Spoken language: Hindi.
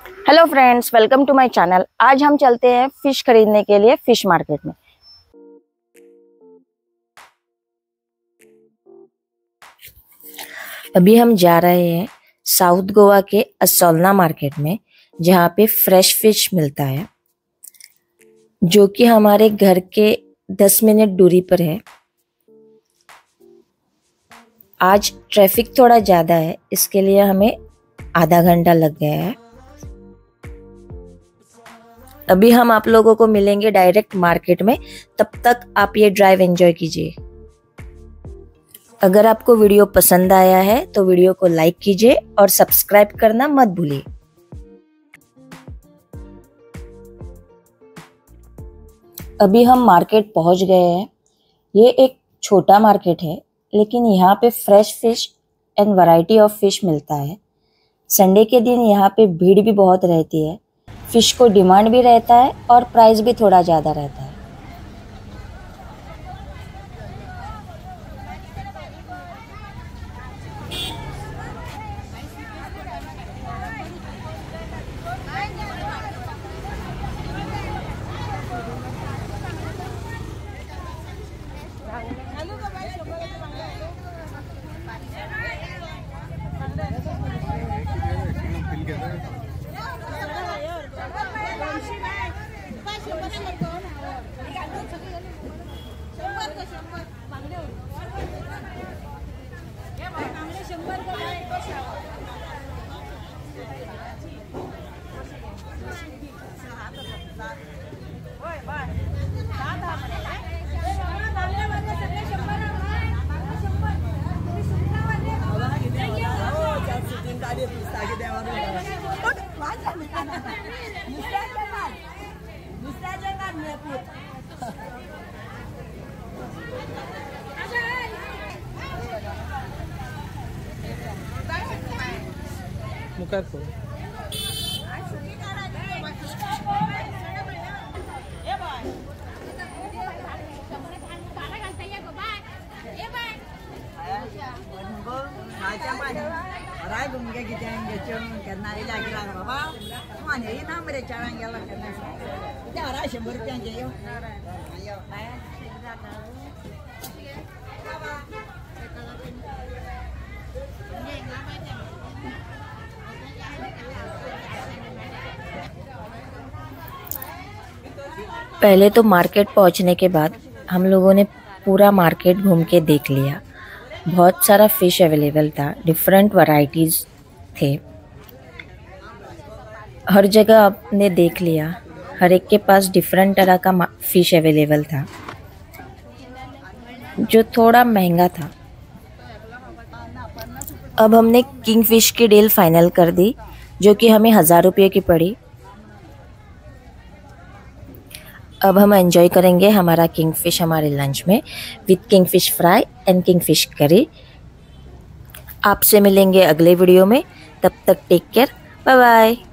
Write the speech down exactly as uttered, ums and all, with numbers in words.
Hello friends, welcome to my channel. आज हम चलते हैं फिश खरीदने के लिए फिश मार्केट में। अभी हम जा रहे हैं साउथ गोवा के असोलना मार्केट में, जहाँ पे फ्रेश फिश मिलता है, जो कि हमारे घर के दस मिनट दूरी पर है। आज ट्रैफिक थोड़ा ज़्यादा है, इसके लिए हमें आधा घंटा लग गया है। अभी हम आप लोगों को मिलेंगे डायरेक्ट मार्केट में, तब तक आप ये ड्राइव एंजॉय कीजिए। अगर आपको वीडियो पसंद आया है तो वीडियो को लाइक कीजिए और सब्सक्राइब करना मत भूलिए। अभी हम मार्केट पहुंच गए हैं। ये एक छोटा मार्केट है, लेकिन यहाँ पे fresh fish and variety of fish मिलता है। संडे के दिन यहाँ पे भीड़ भी बहुत रहती है, फिश को डिमांड भी रहता है और प्राइस भी थोड़ा ज़्यादा रहता है। Muka tuh. Orang gum kayak gitu yang gacung karena ini lagi lah apa? Mana ini nama mereka orang yang lah karena kita orang sembur yang jauh. Ayo, ayo. पहले तो मार्केट पहुंचने के बाद हम लोगों ने पूरा मार्केट घूम के देख लिया। बहुत सारा फिश अवेलेबल था, डिफरेंट वैरायटीज थे। हर जगह आपने देख लिया, हर एक के पास डिफरेंट तरह का फिश अवेलेबल था, जो थोड़ा महंगा था। अब हमने किंग फिश की डील फाइनल कर दी, जो कि हमें हज़ार रुपये की पड़ी। अब हम एंजॉय करेंगे हमारा किंग फिश हमारे लंच में, with king fish fry and king fish curry. आपसे मिलेंगे अगले वीडियो में, तब तक टेक केयर, बाय बाय।